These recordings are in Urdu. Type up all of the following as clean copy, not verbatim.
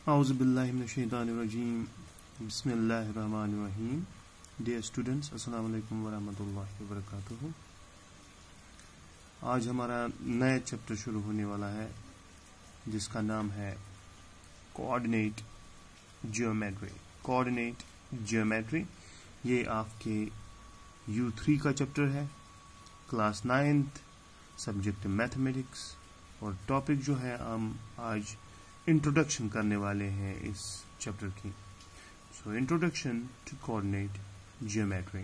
اعوذ باللہ من الشیطان الرجیم بسم اللہ الرحمن الرحیم. ڈیئر اسٹوڈنٹس، السلام علیکم ورحمۃ اللہ وبرکاتہ. آج ہمارا نیا چیپٹر شروع ہونے والا ہے جس کا نام ہے کوآرڈینیٹ جیومیٹری. کوآرڈینیٹ جیومیٹری یہ آپ کے U3 کا چیپٹر ہے، کلاس 9th، سبجیکٹ میتھمیٹکس، اور ٹاپک جو ہے ہم آج انٹروڈکشن کرنے والے ہیں اس چیپٹر کی. So introduction to coordinate geometry.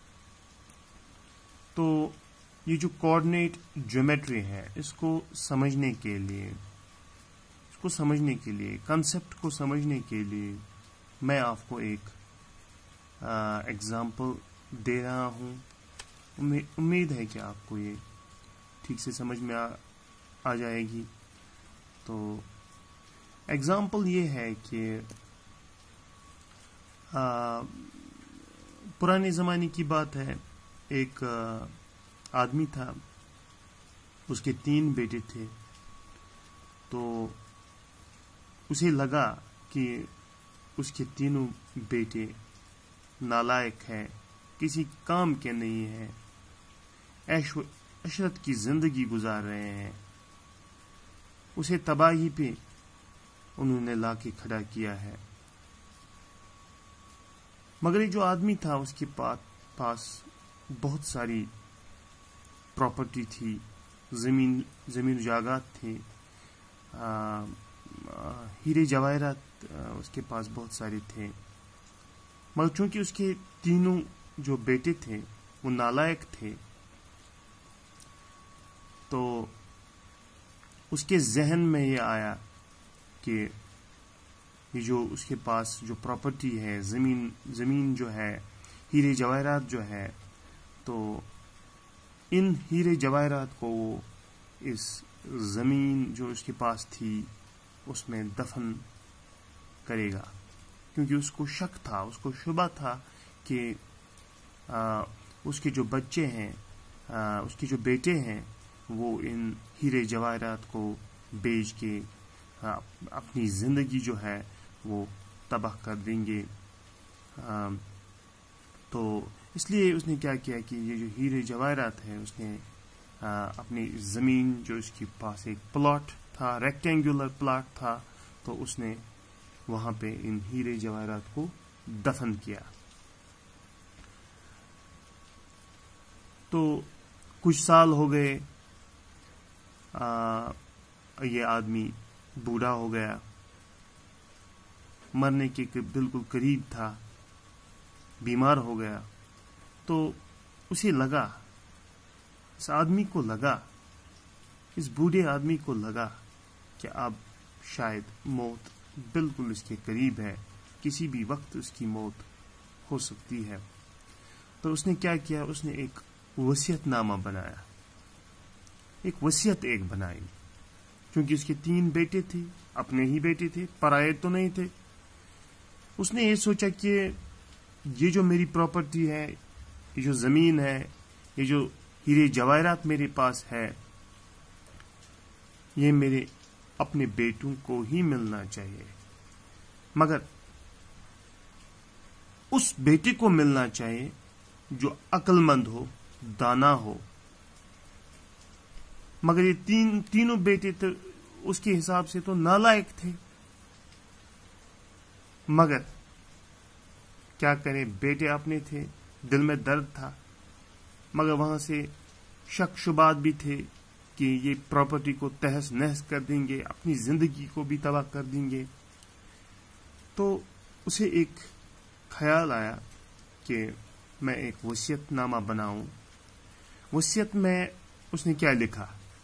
تو یہ جو کوآرڈینیٹ جیومیٹری ہے اس کو سمجھنے کے لیے کنسیپٹ کو سمجھنے کے لیے میں آپ کو ایک ایگزامپل دے رہا ہوں. امید ہے کہ آپ کو یہ ٹھیک سے سمجھ میں آ جائے گی. تو ایگزامپل یہ ہے کہ پرانے زمانے کی بات ہے. ایک آدمی تھا، اس کے 3 بیٹے تھے. تو اسے لگا کہ اس کے تینوں بیٹے نالائق ہیں، کسی کام کے نہیں ہیں، عیش و عشرت کی زندگی گزار رہے ہیں. اسے تباہی پہ انہوں نے لا کے کھڑا کیا ہے. مگر یہ جو آدمی تھا اس کے پاس بہت ساری پراپرٹی تھی، زمین و جائیداد تھے، ہیرے جواہرات اس کے پاس بہت سارے تھے. مگر چونکہ اس کے تینوں جو بیٹے تھے وہ نالائق تھے، تو اس کے ذہن میں یہ آیا کہ یہ جو اس کے پاس جو پراپرٹی ہے، زمین جو ہے، ہیرے جواہرات جو ہے، تو ان ہیرے جواہرات کو وہ اس زمین جو اس کے پاس تھی اس میں دفن کرے گا. کیونکہ اس کو شک تھا، اس کو شبہ تھا کہ اس کے جو بچے ہیں، اس کے جو بیٹے ہیں، وہ ان ہیرے جواہرات کو بیچ کے اپنی زندگی جو ہے وہ تباہ کر دیں گے. تو اس لیے اس نے کیا کیا کہ یہ جو ہیرے جواہرات ہے، اس نے اپنی زمین جو اس کے پاس ایک پلاٹ تھا، ریکٹینگولر پلاٹ تھا، تو اس نے وہاں پہ ان ہیرے جواہرات کو دفن کیا. تو کچھ سال ہو گئے، یہ آدمی بوڑھا ہو گیا، مرنے کے بالکل قریب تھا، بیمار ہو گیا. تو اسے لگا، اس آدمی کو لگا، اس بوڑھے آدمی کو لگا کہ اب شاید موت بالکل اس کے قریب ہے، کسی بھی وقت اس کی موت ہو سکتی ہے. تو اس نے کیا کیا، اس نے ایک وصیت نامہ بنایا، ایک وصیت بنائی. کیونکہ اس کے 3 بیٹے تھے، اپنے ہی بیٹے تھے، پرائے تو نہیں تھے. اس نے یہ سوچا کہ یہ جو میری پراپرٹی ہے، یہ جو زمین ہے، یہ جو ہیرے جواہرات میرے پاس ہے، یہ میرے اپنے بیٹوں کو ہی ملنا چاہیے. مگر اس بیٹے کو ملنا چاہیے جو عقل مند ہو، دانا ہو. مگر یہ تینوں بیٹے تو اس کے حساب سے تو نالائق تھے. مگر کیا کریں، بیٹے اپنے تھے، دل میں درد تھا، مگر وہاں سے شک شبات بھی تھے کہ یہ پراپرٹی کو تہس نہس کر دیں گے، اپنی زندگی کو بھی تباہ کر دیں گے. تو اسے ایک خیال آیا کہ میں ایک وصیت نامہ بناؤں. وصیت میں اس نے کیا لکھا؟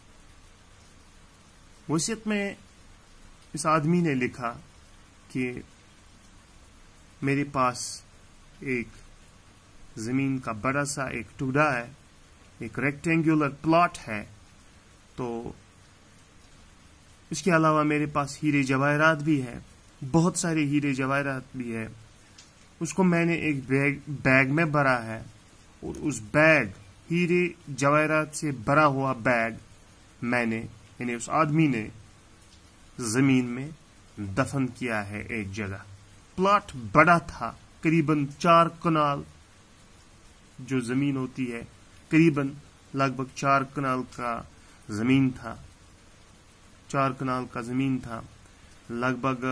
وصیت میں اس آدمی نے لکھا کہ میرے پاس ایک زمین کا بڑا سا ایک ٹکڑا ہے، ایک ریکٹینگولر پلاٹ ہے. تو اس کے علاوہ میرے پاس ہیرے جواہرات بھی ہے، بہت سارے ہیرے جواہرات بھی ہے. اس کو میں نے ایک بیگ میں بھرا ہے، اور اس بیگ، ہیرے جواہرات سے بھرا ہوا بیگ، میں نے، یعنی اس آدمی نے زمین میں دفن کیا ہے ایک جگہ. پلاٹ بڑا تھا، قریباً 4 کنال جو زمین ہوتی ہے، قریباً لگ بھگ 4 کنال کا زمین تھا. 4 کنال کا زمین تھا. لگ بھگ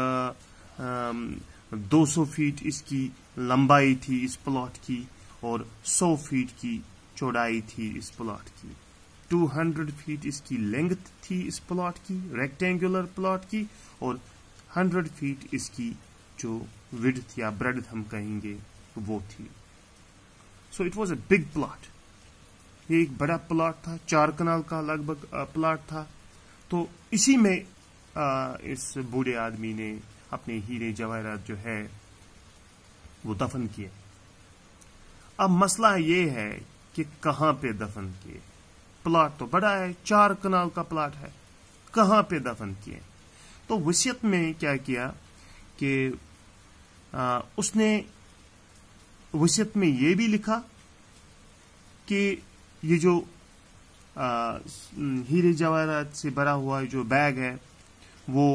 200 فیٹ اس کی لمبائی تھی اس پلاٹ کی، اور 100 فیٹ کی چوڑائی تھی اس پلاٹ کی. 200 فیٹ اس کی لینگتھ تھی اس پلاٹ کی، ریکٹینگولر پلاٹ کی، اور 100 فیٹ اس کی جو وڈتھ یا بریڈتھ ہم کہیں گے وہ تھی. So it was a big plot. یہ ایک بڑا پلاٹ تھا، 4 کنال کا لگ بھگ پلاٹ تھا. تو اسی میں اس بوڑھے آدمی نے اپنے ہیرے جواہرات جو ہے وہ دفن کیے. اب مسئلہ یہ ہے کہ کہاں پہ دفن کیے. پلاٹ تو بڑا ہے، 4 کنال کا پلاٹ ہے، کہاں پہ دفن کیے. تو وصیت میں کیا کیا کہ اس نے وصیت میں یہ بھی لکھا کہ یہ جو ہیرے جواہرات سے بھرا ہوا جو بیگ ہے وہ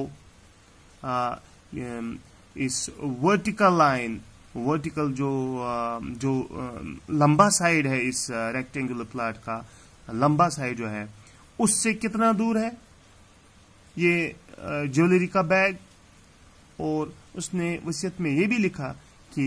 اس ورٹیکل جو لمبا سائڈ ہے اس ریکٹینگولر پلاٹ کا، لمبا سائڈ جو ہے اس سے کتنا دور ہے یہ جویلری کا بیگ. اور اس نے وصیت میں یہ بھی لکھا کہ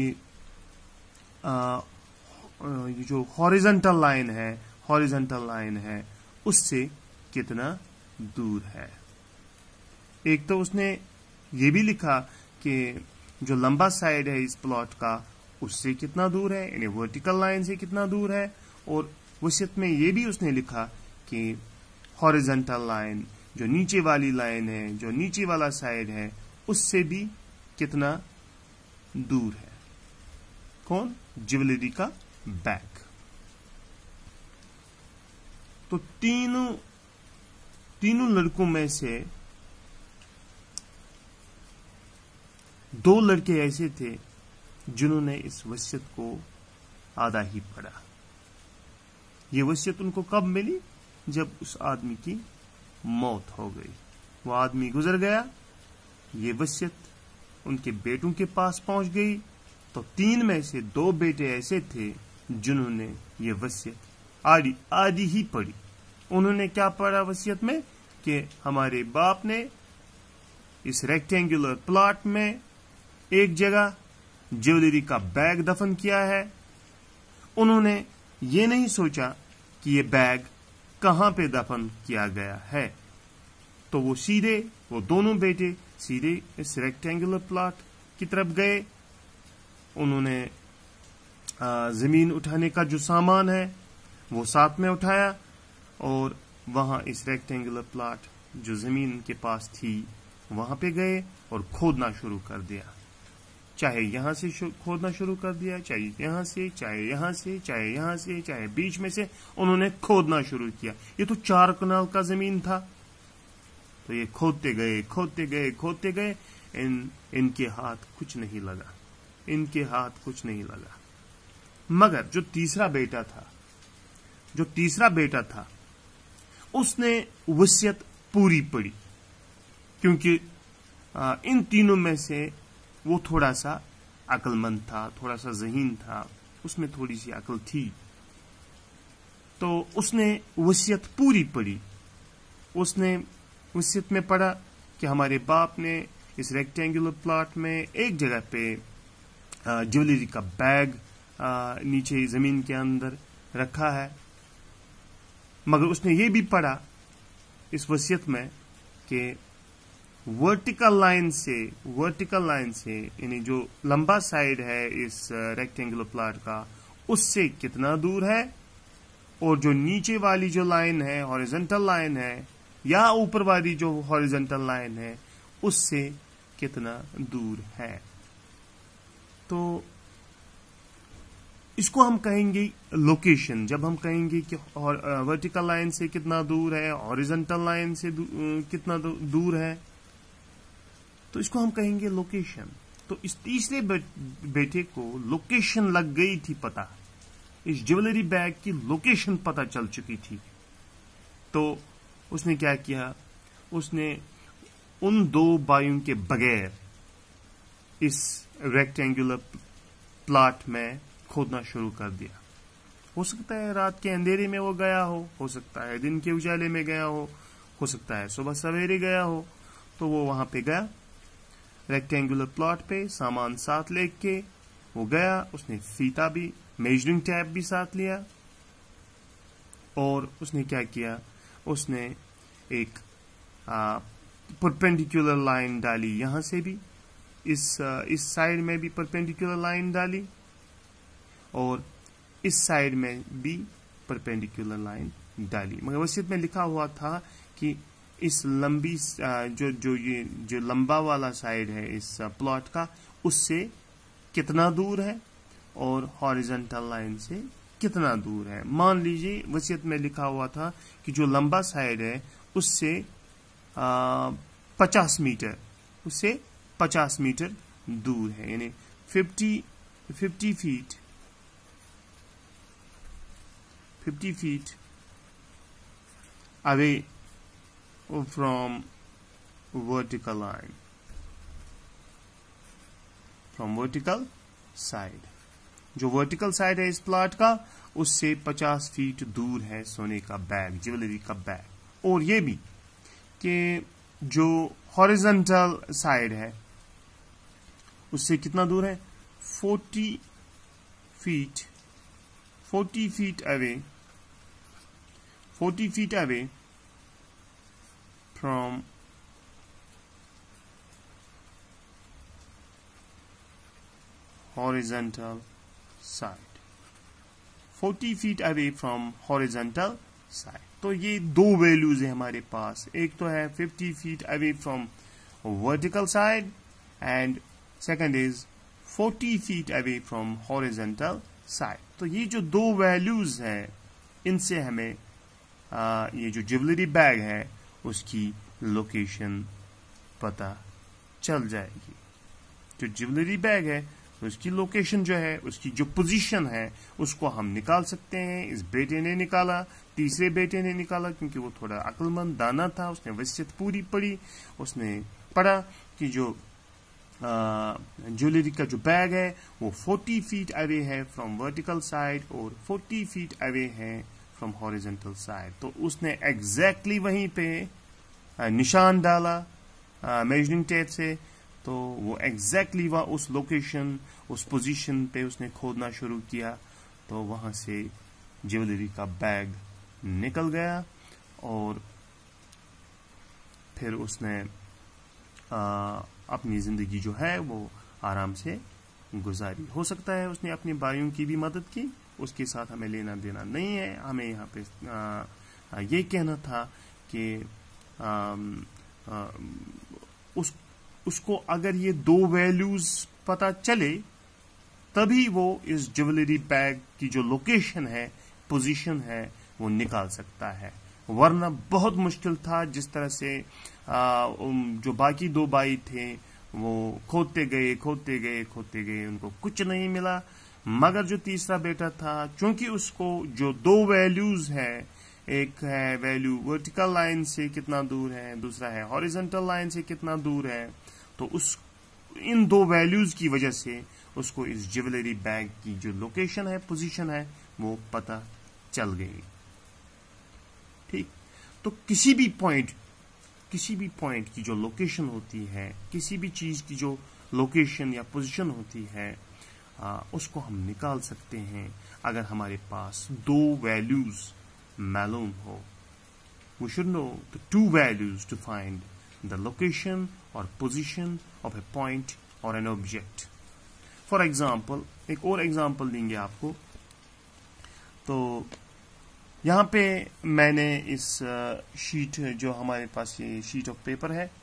جو ہاریزنٹل لائن ہے اس سے کتنا دور ہے. ایک تو اس نے یہ بھی لکھا کہ جو لمبا سائڈ ہے اس پلاٹ کا اس سے کتنا دور ہے، یعنی ورٹیکل لائن سے کتنا دور ہے. اور وصیت میں یہ بھی اس نے لکھا کہ ہاریزنٹل لائن جو نیچے والی لائن ہے، جو نیچے والا سائڈ ہے، اس سے بھی کتنا دور ہے. کون؟ جویلری کا بیگ. تو تینوں لڑکوں میں سے 2 لڑکے ایسے تھے جنہوں نے اس وصیت کو آدھا ہی پڑھا. یہ وصیت ان کو کب ملی؟ جب اس آدمی کی موت ہو گئی. وہ آدمی گزر گیا، یہ وصیت ان کے بیٹوں کے پاس پہنچ گئی. تو 3 میں سے 2 بیٹے ایسے تھے جنہوں نے یہ وصیت آدھی ہی پڑھی. انہوں نے کیا پڑھا وصیت میں کہ ہمارے باپ نے اس ریکٹینگولر پلاٹ میں ایک جگہ جویلری کا بیگ دفن کیا ہے. انہوں نے یہ نہیں سوچا کہ یہ بیگ کہاں پہ دفن کیا گیا ہے. تو وہ دونوں بیٹے سیدھے اس ریکٹینگولر پلاٹ کی طرف گئے. انہوں نے زمین اٹھانے کا جو سامان ہے وہ ساتھ میں اٹھایا، اور وہاں اس ریکٹینگولر پلاٹ جو زمین کے پاس تھی وہاں پہ گئے اور کھودنا شروع کر دیا. چاہے یہاں سے کھودنا شروع کر دیا، چاہے یہاں سے، چاہے یہاں سے، چاہے یہاں سے، چاہے بیچ میں سے، انہوں نے کھودنا شروع کیا. یہ تو 4 کنال کا زمین تھا. تو یہ کھودتے گئے. ان کے ہاتھ کچھ نہیں لگا. مگر جو تیسرا بیٹا تھا اس نے وصیت پوری پڑھی، کیونکہ ان تینوں میں سے وہ تھوڑا سا عقل مند تھا، تھوڑا سا ذہین تھا، اس میں تھوڑی سی عقل تھی. تو اس نے وصیت پوری پڑھی. اس نے وصیت میں پڑھا کہ ہمارے باپ نے اس ریکٹینگولر پلاٹ میں ایک جگہ پہ جویلری کا بیگ نیچے زمین کے اندر رکھا ہے. مگر اس نے یہ بھی پڑھا اس وصیت میں کہ ورٹیکل لائن سے یعنی جو لمبا سائڈ ہے اس ریکٹینگولر پلاٹ کا اس سے کتنا دور ہے، اور جو نیچے والی جو لائن ہے ہاریزنٹل لائن ہے، یا اوپر والی جو ہاریزنٹل لائن ہے اس سے کتنا دور ہے. تو اس کو ہم کہیں گے لوکیشن. جب ہم کہیں گے کہ ورٹیکل لائن سے کتنا دور ہے، ہاریزنٹل لائن سے کتنا دور ہے، تو اس کو ہم کہیں گے لوکیشن. تو اس تیسرے بیٹے کو لوکیشن لگ گئی تھی پتہ، اس جویلری بیگ کی لوکیشن پتہ چل چکی تھی. تو اس نے کیا کیا، اس نے उन दो बायों के बगैर इस रेक्टेंगुलर प्लॉट में खोदना शुरू कर दिया। हो सकता है रात के अंधेरे में वो गया हो सकता है दिन के उजाले में गया हो सकता है सुबह सवेरे गया हो। तो वो वहां पे गया, रेक्टेंगुलर प्लॉट पे सामान साथ लेके वो गया। उसने फीता भी, मेजरिंग टैप भी साथ लिया, और उसने क्या किया, उसने एक परपेंडिकुलर लाइन डाली, यहां से भी इस साइड में भी परपेंडिकुलर लाइन डाली, और इस साइड में भी परपेंडिकुलर लाइन डाली। मगर वसीयत में लिखा हुआ था कि इस लंबी जो लंबा वाला साइड है इस प्लॉट का, उससे कितना दूर है और हॉरिजॉन्टल लाइन से कितना दूर है। मान लीजिए वसीयत में लिखा हुआ था कि जो लंबा साइड है उससे 50 मीटर, उससे 50 मीटर दूर है, यानी 50 feet away from vertical line, from vertical side। जो वर्टिकल साइड है इस प्लॉट का उससे 50 फीट दूर है सोने का बैग, ज्वेलरी का बैग। और ये भी कि जो हॉरिजॉन्टल साइड है उससे कितना दूर है, 40 feet away from horizontal side, 40 feet away from horizontal side। तो ये दो वैल्यूज है हमारे पास, एक तो है 50 feet away from vertical side and second is 40 feet away from horizontal side। तो ये जो दो वैल्यूज हैं इनसे हमें ये जो ज्वेलरी बैग है उसकी लोकेशन पता चल जाएगी। जो ज्वेलरी बैग है उसकी लोकेशन जो है, उसकी जो पोजीशन है उसको हम निकाल सकते हैं। इस बेटे ने निकाला, तीसरे बेटे ने निकाला, क्योंकि वो थोड़ा अक्लमंद दाना था, उसने वसीयत पूरी पढ़ी। उसने पढ़ा कि जो ज्वेलरी का जो बैग है वो 40 फीट अवे है फ्रॉम वर्टिकल साइड और 40 फीट अवे है फ्रॉम हॉरिजॉन्टल साइड। तो उसने एग्जैक्टली वहीं पे निशान डाला मेजरिंग टेप से, तो वो एग्जैक्टली वह उस लोकेशन, उस पोजीशन पे उसने खोदना शुरू किया। तो वहां से ज्वेलरी का बैग निकल गया और फिर उसने अपनी जिंदगी जो है वो आराम से गुजारी। हो सकता है उसने अपने भाइयों की भी मदद की, उसके साथ हमें लेना देना नहीं है। हमें यहाँ पे ये कहना था कि उसको अगर ये दो वैल्यूज पता चले तभी वो इस ज्वेलरी बैग की जो लोकेशन है, पोजीशन है, वो निकाल सकता है। वरना बहुत मुश्किल था। जिस तरह से जो बाकी दो भाई थे वो खोदते गए, उनको कुछ नहीं मिला। मगर जो तीसरा बेटा था, चूंकि उसको जो दो वैल्यूज है, एक है वैल्यू वर्टिकल लाइन से कितना दूर है, दूसरा है हॉरिजॉन्टल लाइन से कितना दूर है, तो इन दो वैल्यूज की वजह से उसको इस ज्वेलरी बैग की जो लोकेशन है, पोजीशन है, वो पता चल गई। ठीक, तो किसी भी पॉइंट की जो लोकेशन होती है, किसी भी चीज की जो लोकेशन या पोजीशन होती है, उसको हम निकाल सकते हैं अगर हमारे पास दो वैल्यूज मालूम हो। We should know the two values to find the location or position of a point or an object. For example, एक और एग्जाम्पल देंगे आपको। तो यहाँ पे मैंने इस शीट, जो हमारे पास ये शीट ऑफ पेपर है,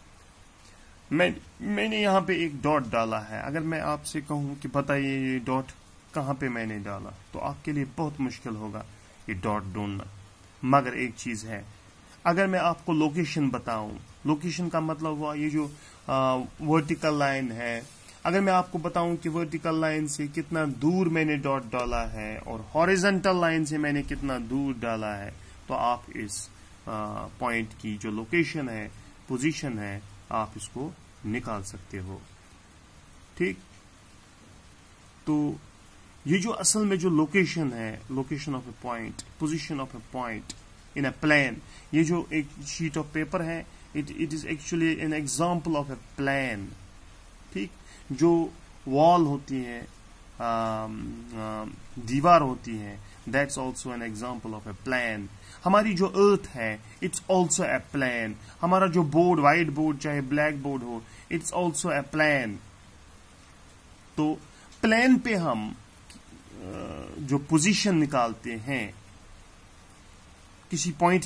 मैंने यहाँ पे एक डॉट डाला है। अगर मैं आपसे कहूँ कि बताइए ये डॉट कहाँ पे मैंने डाला, तो आपके लिए बहुत मुश्किल होगा ये डॉट ढूंढना। मगर एक चीज है, अगर मैं आपको लोकेशन बताऊं, लोकेशन का मतलब हुआ ये जो वर्टिकल लाइन है, अगर मैं आपको बताऊं कि वर्टिकल लाइन से कितना दूर मैंने डॉट डाला है और हॉरिजॉन्टल लाइन से मैंने कितना दूर डाला है, तो आप इस पॉइंट की जो लोकेशन है, पोजीशन है, آپ اس کو نکال سکتے ہو. ٹھیک. تو یہ جو اصل میں جو لوکیشن ہے, location of a point, position of a point in a plan, یہ جو ایک شیٹ آف پیپر ہے, it is actually an example of a plan. ٹھیک. جو وال ہوتی ہے, دیوار ہوتی ہے, that's also an example of a plan. ہماری جو ارتھ ہے, اٹس آلسو اے پلان. ہمارا جو بورڈ, وائٹ بورڈ چاہے بلیک بورڈ ہو, اٹس آلسو اے پلان. تو پلان پہ ہم جو پوزیشن نکالتے ہیں کسی پوائنٹ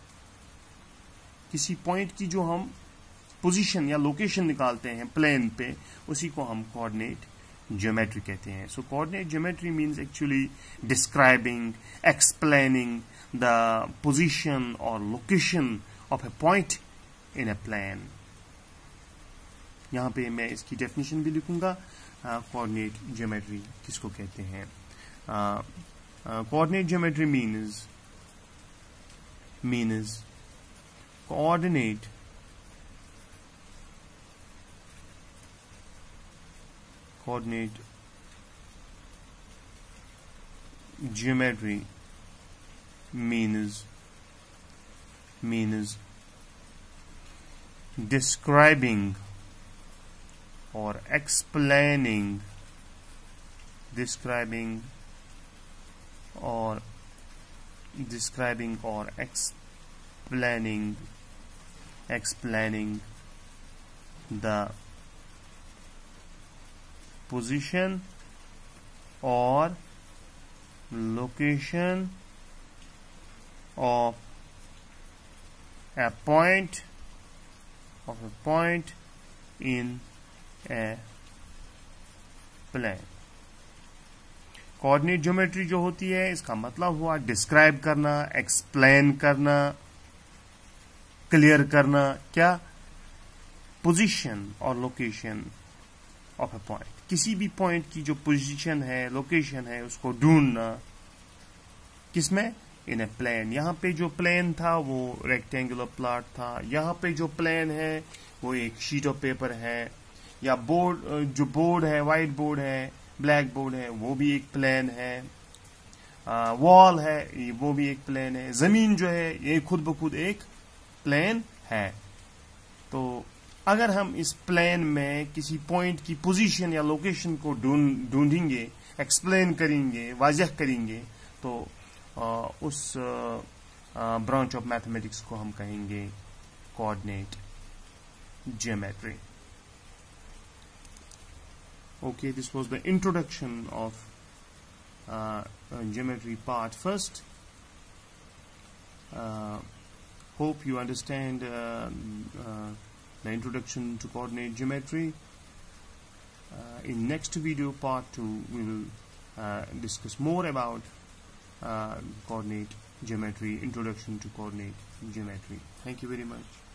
کی جو ہم پوزیشن یا لوکیشن نکالتے ہیں پلان پہ, اسی کو ہم کوآرڈینیٹ جیومیٹری کہتے ہیں. So coordinate geometry means actually describing, explaining the position اور location of a point in a plan. یہاں پہ میں اس کی ڈیفینیشن بھی لکھوں گا. کوآرڈینیٹ جیومیٹری کس کو کہتے ہیں؟ Coordinate geometry means coordinate geometry means describing or explaining explaining the position or location of a point in a plane. Coordinate geometry جو ہوتی ہے, اس کا مطلب ہوا ڈسکرائب کرنا, ایکسپلین کرنا, کلیئر کرنا, کیا؟ پوزیشن اور لوکیشن آف اے پوائنٹ. کسی بھی پوائنٹ کی جو پوزیشن ہے, لوکیشن ہے, اس کو ڈھونڈنا. کس میں؟ In a plane. یہاں پہ جو پلین تھا وہ ریکٹینگولر پلاٹ تھا. یہاں پہ جو پلین ہے وہ ایک شیٹ آف پیپر ہے, یا بورڈ, جو بورڈ ہے, وائٹ بورڈ ہے, بلیک بورڈ ہے, وہ بھی ایک پلین ہے. وال ہے, وہ بھی ایک پلین ہے. زمین جو ہے یہ خود بخود ایک پلین ہے. تو اگر ہم اس پلین میں کسی پوائنٹ کی پوزیشن یا لوکیشن کو ڈھونڈیں گے, ایکسپلین کریں گے, واضح کریں گے, تو اس برانچ آف میتھمیٹکس کو ہم کہیں گے coordinate geometry. Okay, this was the introduction of geometry part first. Hope you understand the introduction to coordinate geometry. In next video part 2 we will discuss more about coordinate geometry, introduction to coordinate geometry. Thank you very much.